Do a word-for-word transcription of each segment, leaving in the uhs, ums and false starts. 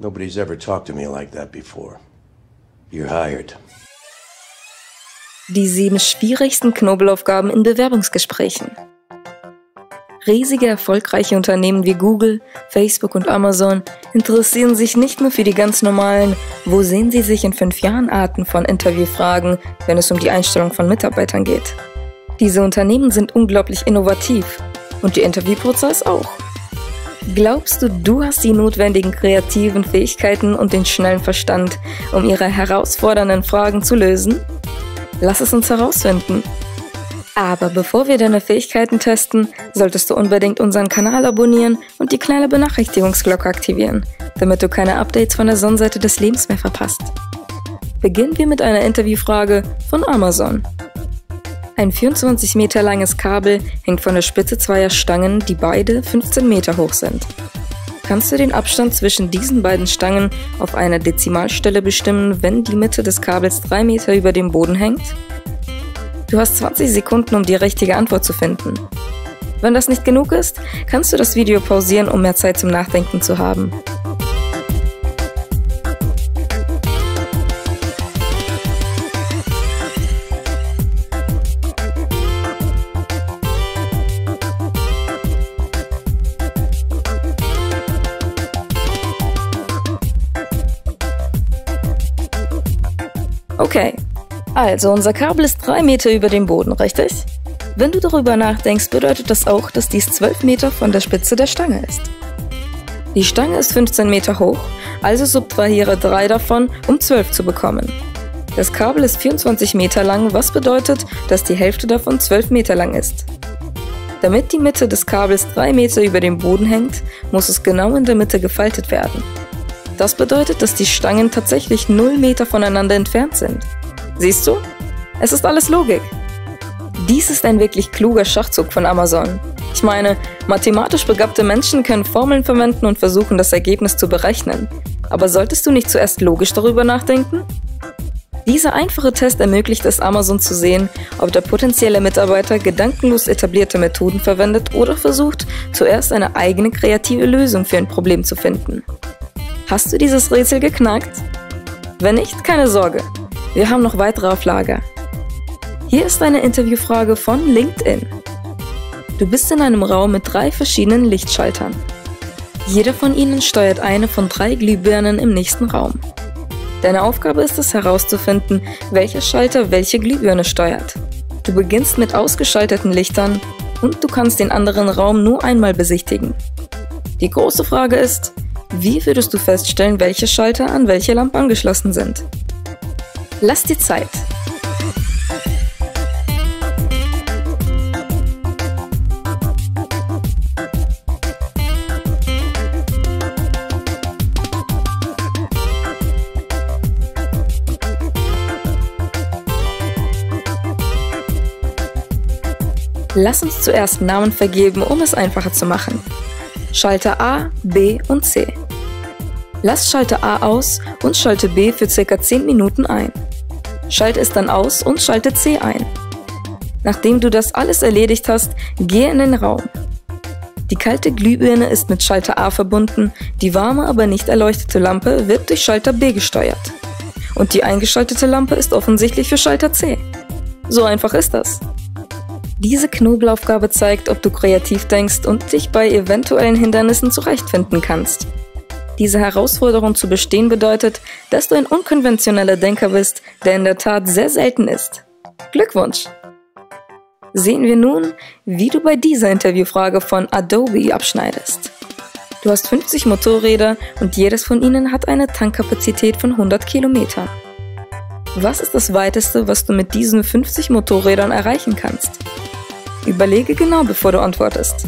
Nobody's ever talked to me like that before. You're hired. Die sieben schwierigsten Knobelaufgaben in Bewerbungsgesprächen. Riesige, erfolgreiche Unternehmen wie Google, Facebook und Amazon interessieren sich nicht nur für die ganz normalen „Wo sehen Sie sich in fünf Jahren“ Arten von Interviewfragen, wenn es um die Einstellung von Mitarbeitern geht. Diese Unternehmen sind unglaublich innovativ und der Interviewprozess auch. Glaubst du, du hast die notwendigen kreativen Fähigkeiten und den schnellen Verstand, um ihre herausfordernden Fragen zu lösen? Lass es uns herausfinden. Aber bevor wir deine Fähigkeiten testen, solltest du unbedingt unseren Kanal abonnieren und die kleine Benachrichtigungsglocke aktivieren, damit du keine Updates von der Sonnenseite des Lebens mehr verpasst. Beginnen wir mit einer Interviewfrage von Amazon. Ein vierundzwanzig Meter langes Kabel hängt von der Spitze zweier Stangen, die beide fünfzehn Meter hoch sind. Kannst du den Abstand zwischen diesen beiden Stangen auf einer Dezimalstelle bestimmen, wenn die Mitte des Kabels drei Meter über dem Boden hängt? Du hast zwanzig Sekunden, um die richtige Antwort zu finden. Wenn das nicht genug ist, kannst du das Video pausieren, um mehr Zeit zum Nachdenken zu haben. Okay, also unser Kabel ist drei Meter über dem Boden, richtig? Wenn du darüber nachdenkst, bedeutet das auch, dass dies zwölf Meter von der Spitze der Stange ist. Die Stange ist fünfzehn Meter hoch, also subtrahiere drei davon, um zwölf zu bekommen. Das Kabel ist vierundzwanzig Meter lang, was bedeutet, dass die Hälfte davon zwölf Meter lang ist. Damit die Mitte des Kabels drei Meter über dem Boden hängt, muss es genau in der Mitte gefaltet werden. Das bedeutet, dass die Stangen tatsächlich null Meter voneinander entfernt sind. Siehst du? Es ist alles Logik. Dies ist ein wirklich kluger Schachzug von Amazon. Ich meine, mathematisch begabte Menschen können Formeln verwenden und versuchen, das Ergebnis zu berechnen. Aber solltest du nicht zuerst logisch darüber nachdenken? Dieser einfache Test ermöglicht es Amazon zu sehen, ob der potenzielle Mitarbeiter gedankenlos etablierte Methoden verwendet oder versucht, zuerst eine eigene kreative Lösung für ein Problem zu finden. Hast du dieses Rätsel geknackt? Wenn nicht, keine Sorge. Wir haben noch weitere auf Lager. Hier ist eine Interviewfrage von LinkedIn. Du bist in einem Raum mit drei verschiedenen Lichtschaltern. Jeder von ihnen steuert eine von drei Glühbirnen im nächsten Raum. Deine Aufgabe ist es herauszufinden, welcher Schalter welche Glühbirne steuert. Du beginnst mit ausgeschalteten Lichtern und du kannst den anderen Raum nur einmal besichtigen. Die große Frage ist, wie würdest du feststellen, welche Schalter an welche Lampe angeschlossen sind? Lass dir Zeit. Lass uns zuerst Namen vergeben, um es einfacher zu machen. Schalter A, B und C. Lass Schalter A aus und schalte B für ca. zehn Minuten ein. Schalte es dann aus und schalte C ein. Nachdem du das alles erledigt hast, gehe in den Raum. Die kalte Glühbirne ist mit Schalter A verbunden, die warme, aber nicht erleuchtete Lampe wird durch Schalter B gesteuert. Und die eingeschaltete Lampe ist offensichtlich für Schalter C. So einfach ist das. Diese Knobelaufgabe zeigt, ob du kreativ denkst und dich bei eventuellen Hindernissen zurechtfinden kannst. Diese Herausforderung zu bestehen bedeutet, dass du ein unkonventioneller Denker bist, der in der Tat sehr selten ist. Glückwunsch! Sehen wir nun, wie du bei dieser Interviewfrage von Adobe abschneidest. Du hast fünfzig Motorräder und jedes von ihnen hat eine Tankkapazität von hundert Kilometern. Was ist das Weiteste, was du mit diesen fünfzig Motorrädern erreichen kannst? Überlege genau, bevor du antwortest.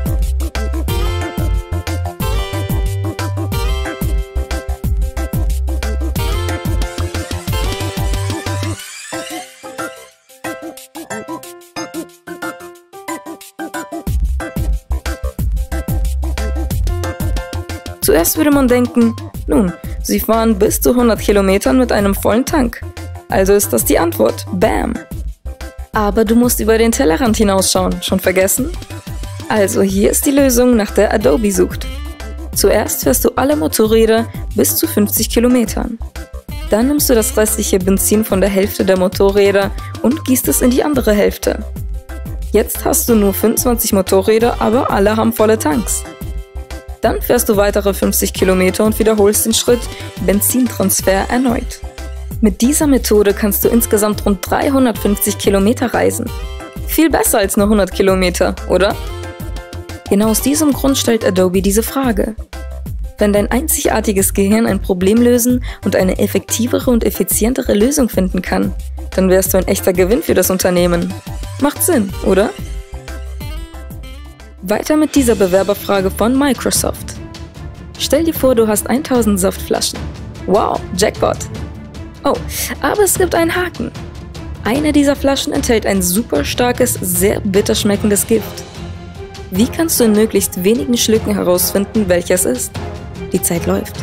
Zuerst würde man denken, nun, sie fahren bis zu hundert Kilometern mit einem vollen Tank. Also ist das die Antwort. Bam! Aber du musst über den Tellerrand hinausschauen. Schon vergessen? Also hier ist die Lösung, nach der Adobe sucht. Zuerst fährst du alle Motorräder bis zu fünfzig Kilometern. Dann nimmst du das restliche Benzin von der Hälfte der Motorräder und gießt es in die andere Hälfte. Jetzt hast du nur fünfundzwanzig Motorräder, aber alle haben volle Tanks. Dann fährst du weitere fünfzig Kilometer und wiederholst den Schritt Benzintransfer erneut. Mit dieser Methode kannst du insgesamt rund dreihundertfünfzig Kilometer reisen. Viel besser als nur hundert Kilometer, oder? Genau aus diesem Grund stellt Adobe diese Frage. Wenn dein einzigartiges Gehirn ein Problem lösen und eine effektivere und effizientere Lösung finden kann, dann wärst du ein echter Gewinn für das Unternehmen. Macht Sinn, oder? Weiter mit dieser Bewerberfrage von Microsoft. Stell dir vor, du hast tausend Saftflaschen. Wow, Jackpot! Oh, aber es gibt einen Haken. Eine dieser Flaschen enthält ein super starkes, sehr bitter schmeckendes Gift. Wie kannst du in möglichst wenigen Schlücken herausfinden, welches ist? Die Zeit läuft.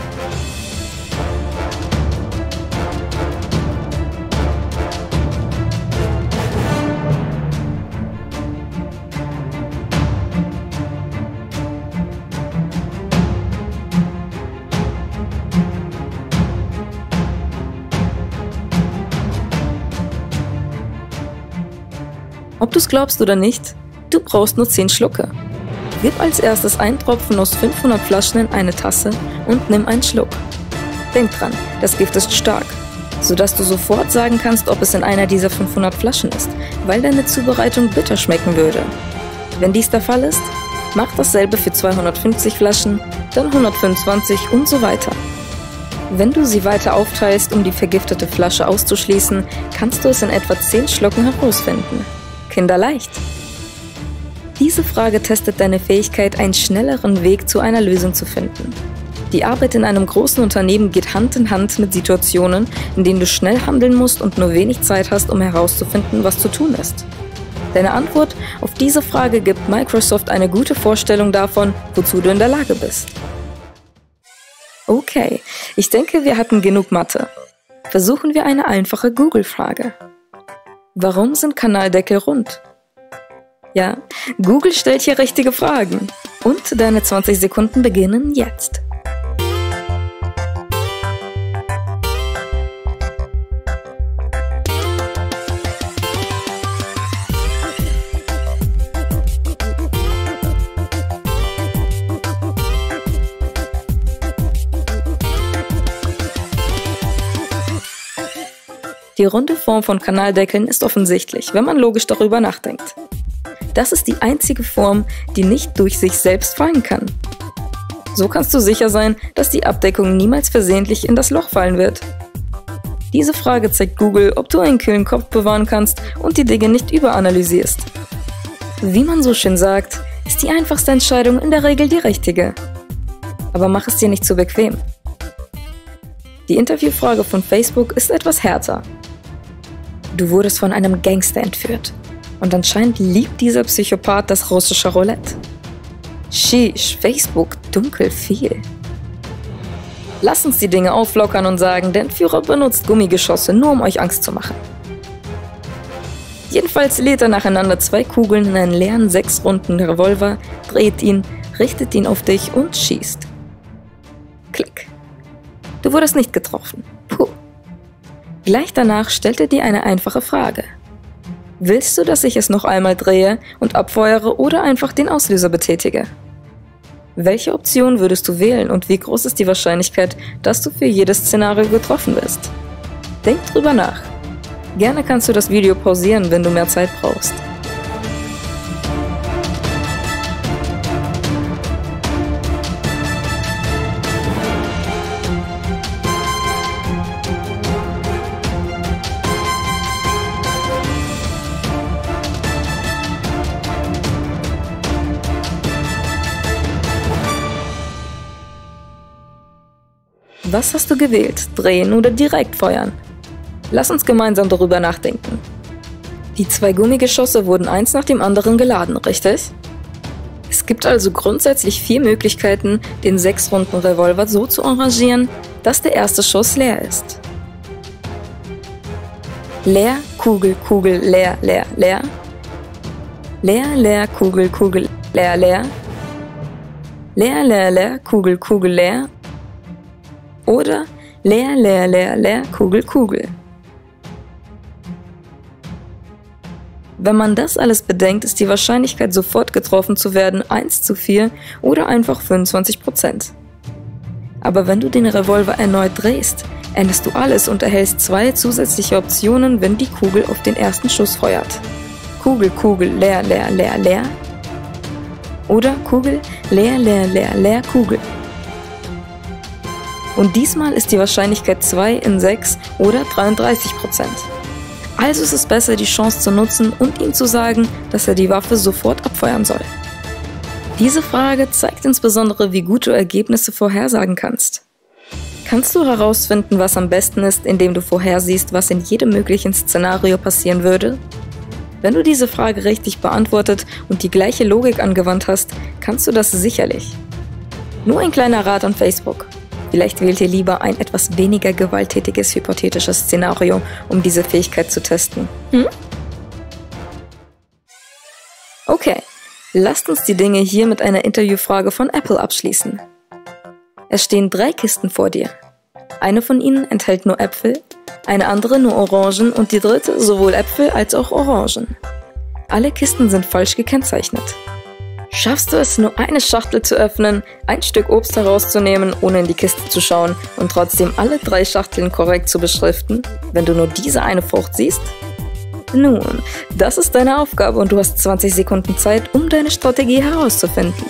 Ob du es glaubst oder nicht, du brauchst nur zehn Schlucke. Gib als erstes einen Tropfen aus fünfhundert Flaschen in eine Tasse und nimm einen Schluck. Denk dran, das Gift ist stark, sodass du sofort sagen kannst, ob es in einer dieser fünfhundert Flaschen ist, weil deine Zubereitung bitter schmecken würde. Wenn dies der Fall ist, mach dasselbe für zweihundertfünfzig Flaschen, dann hundertfünfundzwanzig und so weiter. Wenn du sie weiter aufteilst, um die vergiftete Flasche auszuschließen, kannst du es in etwa zehn Schlucken herausfinden. Kinderleicht! Diese Frage testet deine Fähigkeit, einen schnelleren Weg zu einer Lösung zu finden. Die Arbeit in einem großen Unternehmen geht Hand in Hand mit Situationen, in denen du schnell handeln musst und nur wenig Zeit hast, um herauszufinden, was zu tun ist. Deine Antwort auf diese Frage gibt Microsoft eine gute Vorstellung davon, wozu du in der Lage bist. Okay, ich denke, wir hatten genug Mathe. Versuchen wir eine einfache Google-Frage. Warum sind Kanaldeckel rund? Ja, Google stellt hier richtige Fragen. Und deine zwanzig Sekunden beginnen jetzt. Die runde Form von Kanaldeckeln ist offensichtlich, wenn man logisch darüber nachdenkt. Das ist die einzige Form, die nicht durch sich selbst fallen kann. So kannst du sicher sein, dass die Abdeckung niemals versehentlich in das Loch fallen wird. Diese Frage zeigt Google, ob du einen kühlen Kopf bewahren kannst und die Dinge nicht überanalysierst. Wie man so schön sagt, ist die einfachste Entscheidung in der Regel die richtige. Aber mach es dir nicht zu bequem. Die Interviewfrage von Facebook ist etwas härter. Du wurdest von einem Gangster entführt. Und anscheinend liebt dieser Psychopath das russische Roulette. Sheesh, Facebook, dunkel viel. Lass uns die Dinge auflockern und sagen, der Entführer benutzt Gummigeschosse, nur um euch Angst zu machen. Jedenfalls lädt er nacheinander zwei Kugeln in einen leeren, sechsrunden Revolver, dreht ihn, richtet ihn auf dich und schießt. Klick. Du wurdest nicht getroffen. Puh. Gleich danach stellt er dir eine einfache Frage. Willst du, dass ich es noch einmal drehe und abfeuere oder einfach den Auslöser betätige? Welche Option würdest du wählen und wie groß ist die Wahrscheinlichkeit, dass du für jedes Szenario getroffen wirst? Denk drüber nach. Gerne kannst du das Video pausieren, wenn du mehr Zeit brauchst. Was hast du gewählt? Drehen oder direkt feuern? Lass uns gemeinsam darüber nachdenken. Die zwei Gummigeschosse wurden eins nach dem anderen geladen, richtig? Es gibt also grundsätzlich vier Möglichkeiten, den sechsrunden Revolver so zu arrangieren, dass der erste Schuss leer ist. Leer, Kugel, Kugel, leer, leer, leer. Leer, leer, Kugel, Kugel, leer, leer. Leer, leer, leer, Kugel, Kugel, leer. Oder leer, leer, leer, leer, Kugel, Kugel. Wenn man das alles bedenkt, ist die Wahrscheinlichkeit, sofort getroffen zu werden, eins zu vier oder einfach fünfundzwanzig Prozent. Aber wenn du den Revolver erneut drehst, änderst du alles und erhältst zwei zusätzliche Optionen, wenn die Kugel auf den ersten Schuss feuert. Kugel, Kugel, leer, leer, leer, leer. Oder Kugel, leer, leer, leer, leer, Kugel. Und diesmal ist die Wahrscheinlichkeit zwei in sechs oder dreiunddreißig Prozent. Also ist es besser, die Chance zu nutzen und ihm zu sagen, dass er die Waffe sofort abfeuern soll. Diese Frage zeigt insbesondere, wie gut du Ergebnisse vorhersagen kannst. Kannst du herausfinden, was am besten ist, indem du vorhersiehst, was in jedem möglichen Szenario passieren würde? Wenn du diese Frage richtig beantwortet und die gleiche Logik angewandt hast, kannst du das sicherlich. Nur ein kleiner Rat an Facebook. Vielleicht wählt ihr lieber ein etwas weniger gewalttätiges hypothetisches Szenario, um diese Fähigkeit zu testen. Hm? Okay, lasst uns die Dinge hier mit einer Interviewfrage von Apple abschließen. Es stehen drei Kisten vor dir. Eine von ihnen enthält nur Äpfel, eine andere nur Orangen und die dritte sowohl Äpfel als auch Orangen. Alle Kisten sind falsch gekennzeichnet. Schaffst du es, nur eine Schachtel zu öffnen, ein Stück Obst herauszunehmen, ohne in die Kiste zu schauen und trotzdem alle drei Schachteln korrekt zu beschriften, wenn du nur diese eine Frucht siehst? Nun, das ist deine Aufgabe und du hast zwanzig Sekunden Zeit, um deine Strategie herauszufinden.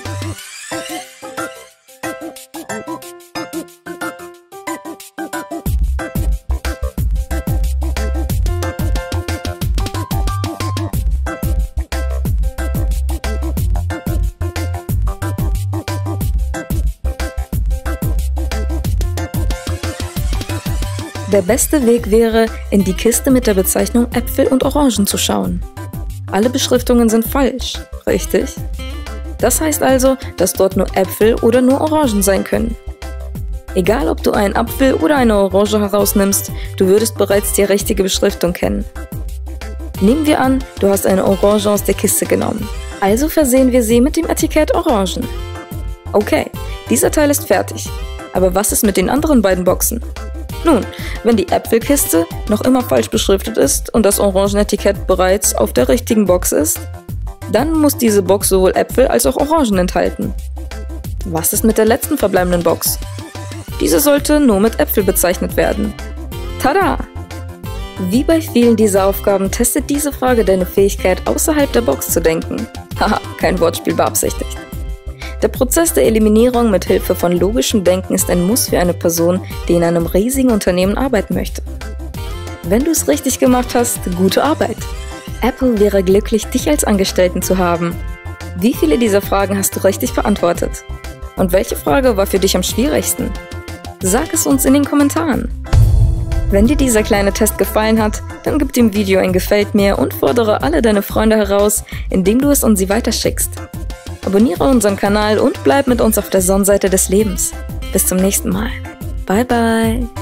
Der beste Weg wäre, in die Kiste mit der Bezeichnung Äpfel und Orangen zu schauen. Alle Beschriftungen sind falsch, richtig? Das heißt also, dass dort nur Äpfel oder nur Orangen sein können. Egal, ob du einen Apfel oder eine Orange herausnimmst, du würdest bereits die richtige Beschriftung kennen. Nehmen wir an, du hast eine Orange aus der Kiste genommen. Also versehen wir sie mit dem Etikett Orangen. Okay, dieser Teil ist fertig. Aber was ist mit den anderen beiden Boxen? Nun, wenn die Äpfelkiste noch immer falsch beschriftet ist und das Orangenetikett bereits auf der richtigen Box ist, dann muss diese Box sowohl Äpfel als auch Orangen enthalten. Was ist mit der letzten verbleibenden Box? Diese sollte nur mit Äpfel bezeichnet werden. Tada! Wie bei vielen dieser Aufgaben testet diese Frage deine Fähigkeit, außerhalb der Box zu denken. Haha, kein Wortspiel beabsichtigt. Der Prozess der Eliminierung mit Hilfe von logischem Denken ist ein Muss für eine Person, die in einem riesigen Unternehmen arbeiten möchte. Wenn du es richtig gemacht hast, gute Arbeit! Apple wäre glücklich, dich als Angestellten zu haben. Wie viele dieser Fragen hast du richtig beantwortet? Und welche Frage war für dich am schwierigsten? Sag es uns in den Kommentaren. Wenn dir dieser kleine Test gefallen hat, dann gib dem Video ein Gefällt mir und fordere alle deine Freunde heraus, indem du es an sie weiterschickst. Abonniere unseren Kanal und bleib mit uns auf der Sonnenseite des Lebens. Bis zum nächsten Mal. Bye bye.